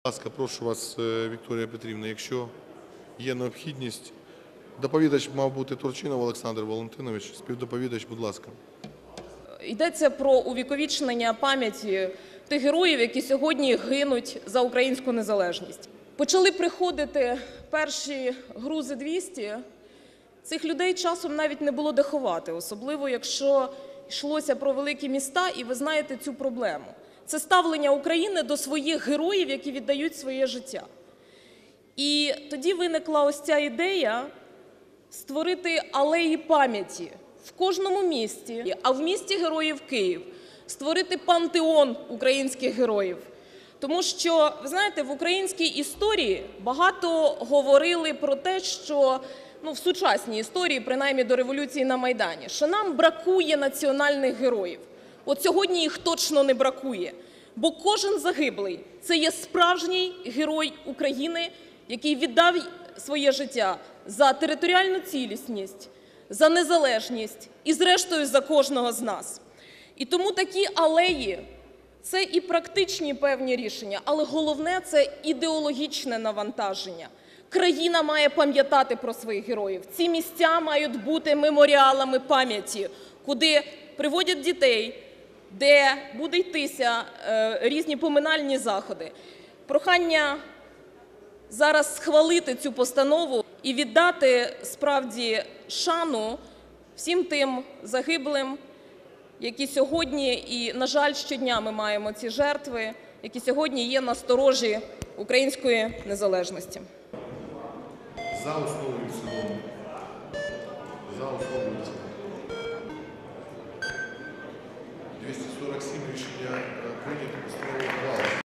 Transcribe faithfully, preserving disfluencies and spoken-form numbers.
ласка, прошу вас, Вікторія Петрівна, якщо є необхідність. Доповідач мав бути Турчинов Олександр Валентинович. Співдоповідач, будь ласка. Йдеться про увіковічнення пам'яті тих героїв, які сьогодні гинуть за українську незалежність. Почали приходити перші грузи двісті. Цих людей часом навіть не було де ховати, особливо якщо йшлося про великі міста, і ви знаєте цю проблему. Це ставлення України до своїх героїв, які віддають своє життя. І тоді виникла ось ця ідея створити алеї пам'яті в кожному місті, а в місті Героїв Київ створити пантеон українських героїв. Тому що, ви знаєте, в українській історії багато говорили про те, що, ну, в сучасній історії, принаймні до революції на Майдані, що нам бракує національних героїв. От сьогодні їх точно не бракує, бо кожен загиблий – це є справжній герой України, який віддав своє життя за територіальну цілісність, за незалежність і, зрештою, за кожного з нас. І тому такі алеї – це і практичні певні рішення, але головне – це ідеологічне навантаження. Країна має пам'ятати про своїх героїв. Ці місця мають бути меморіалами пам'яті, куди приводять дітей, де буде йтися е, різні поминальні заходи. Прохання зараз схвалити цю постанову і віддати справді шану всім тим загиблим, які сьогодні, і, на жаль, щодня ми маємо ці жертви, які сьогодні є на сторожі української незалежності. За основу і в цілому. За основу.